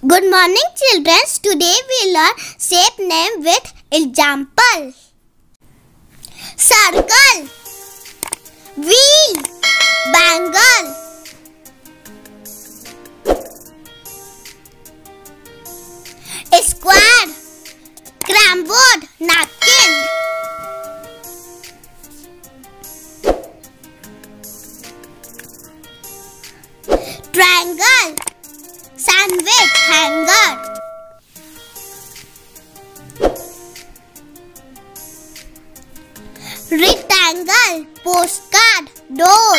Good morning, children. Today we learn shape name with example. Circle, wheel, bangle, square, cramboard, napkin, triangle, sandwich, hanger, rectangle, postcard, door,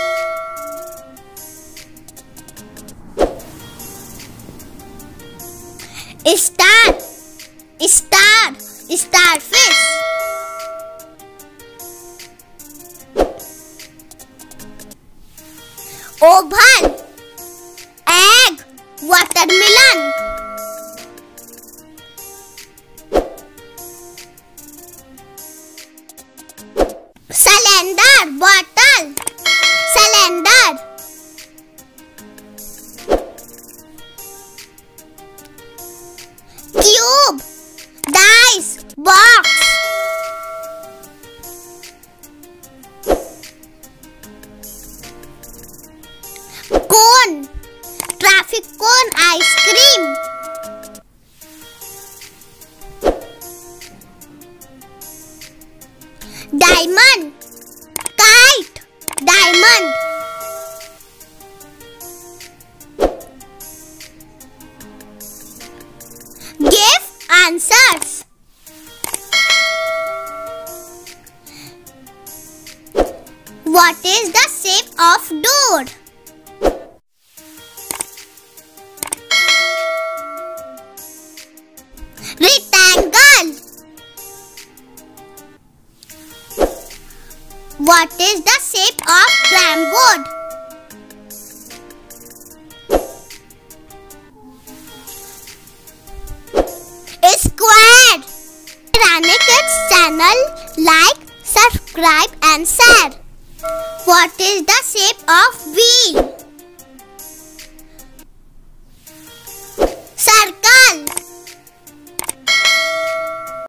star, starfish, oval, egg, watermelon, cylinder, bottle, cylinder, cube, dice, box, cone, traffic cone, ice cream, diamond, kite, diamond, give answers. What is the shape of door? Rectangle. What is the shape of cramboard? Square. Rani Kids channel, like, subscribe and share. What is the shape of wheel?